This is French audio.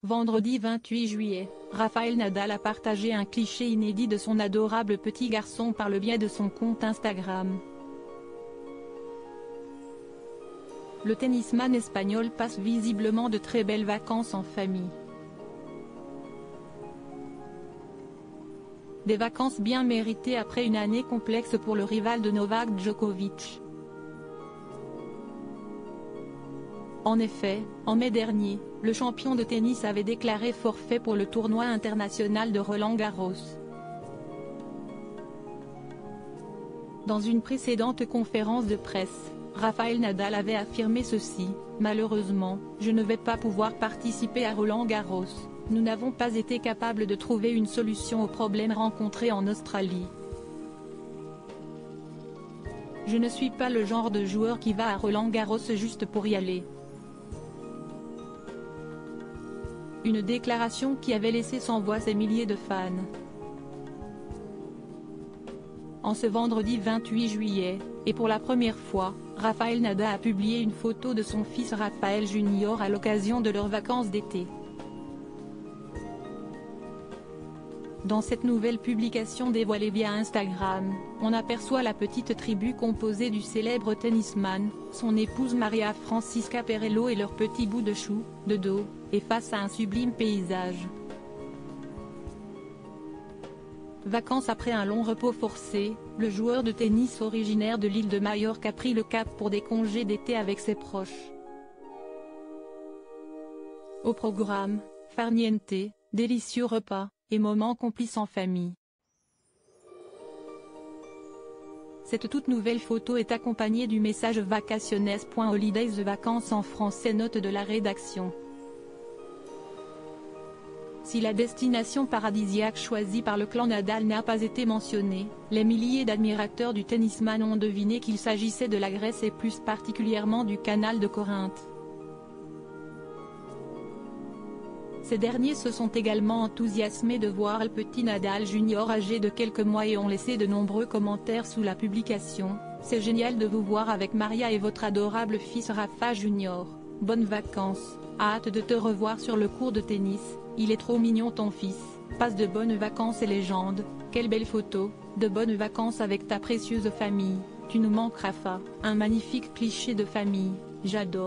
Vendredi 28 juillet, Rafael Nadal a partagé un cliché inédit de son adorable petit garçon par le biais de son compte Instagram. Le tennisman espagnol passe visiblement de très belles vacances en famille. Des vacances bien méritées après une année complexe pour le rival de Novak Djokovic. En effet, en mai dernier, le champion de tennis avait déclaré forfait pour le tournoi international de Roland-Garros. Dans une précédente conférence de presse, Rafael Nadal avait affirmé ceci: « Malheureusement, je ne vais pas pouvoir participer à Roland-Garros, nous n'avons pas été capables de trouver une solution aux problèmes rencontrés en Australie. Je ne suis pas le genre de joueur qui va à Roland-Garros juste pour y aller. » Une déclaration qui avait laissé sans voix ses milliers de fans. En ce vendredi 28 juillet, et pour la première fois, Rafael Nadal a publié une photo de son fils Rafael Junior à l'occasion de leurs vacances d'été. Dans cette nouvelle publication dévoilée via Instagram, on aperçoit la petite tribu composée du célèbre tennisman, son épouse Maria Francisca Perello et leur petit bout de chou, de dos, et face à un sublime paysage. Vacances après un long repos forcé, le joueur de tennis originaire de l'île de Majorque a pris le cap pour des congés d'été avec ses proches. Au programme, farniente, délicieux repas, et moments complices en famille. Cette toute nouvelle photo est accompagnée du message vacaciones.holidays, vacances en français, note de la rédaction. Si la destination paradisiaque choisie par le clan Nadal n'a pas été mentionnée, les milliers d'admirateurs du tennisman ont deviné qu'il s'agissait de la Grèce et plus particulièrement du canal de Corinthe. Ces derniers se sont également enthousiasmés de voir le petit Nadal Junior âgé de quelques mois et ont laissé de nombreux commentaires sous la publication. « C'est génial de vous voir avec Maria et votre adorable fils Rafa Junior. Bonnes vacances, hâte de te revoir sur le court de tennis, il est trop mignon ton fils, passe de bonnes vacances et légende, quelle belle photo, de bonnes vacances avec ta précieuse famille, tu nous manques Rafa, un magnifique cliché de famille, j'adore. »